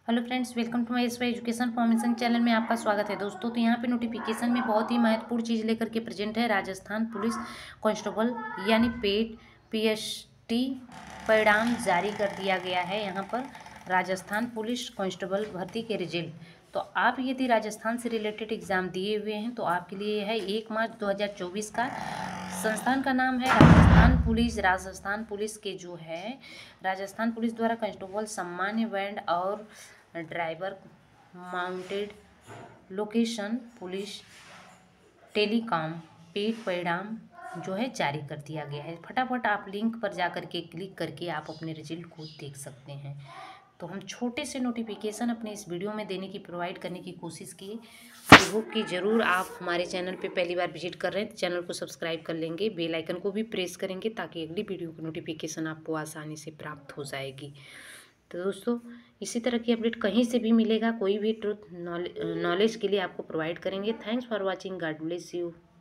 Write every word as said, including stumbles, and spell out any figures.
Hello friends, welcome to my S Y education formation channel में आपका स्वागत है दोस्तों। तो यहाँ पे नोटिफिकेशन में बहुत ही महत्वपूर्ण चीज़ लेकर के प्रेजेंट है। राजस्थान पुलिस कांस्टेबल यानी पेट पीएसटी परिणाम जारी कर दिया गया है। यहाँ पर राजस्थान पुलिस कांस्टेबल भर्ती के रिजल्ट, तो आप यदि राजस्थान से रिलेटेड एग्ज़ाम दिए हुए हैं तो आपके लिए है एक मार्च दो हज़ार चौबीस का। संस्थान का नाम है राजस्थान पुलिस। राजस्थान पुलिस के जो है राजस्थान पुलिस द्वारा कांस्टेबल सामान्य बैंड और driver mounted location police telecom पेड परिणाम जो है जारी कर दिया गया है। फटाफट आप लिंक पर जा करके क्लिक करके आप अपने रिजल्ट को देख सकते हैं। तो हम छोटे से नोटिफिकेशन अपने इस वीडियो में देने की प्रोवाइड करने की कोशिश की। आई होप कि ज़रूर आप हमारे चैनल पे पहली बार विजिट कर रहे हैं तो चैनल को सब्सक्राइब कर लेंगे, बेल आइकन को भी प्रेस करेंगे ताकि अगली वीडियो की नोटिफिकेशन आपको आसानी से प्राप्त हो जाएगी। तो दोस्तों, इसी तरह की अपडेट कहीं से भी मिलेगा, कोई भी ट्रुथ नॉलेज के लिए आपको प्रोवाइड करेंगे। Thanks for watching, god bless you.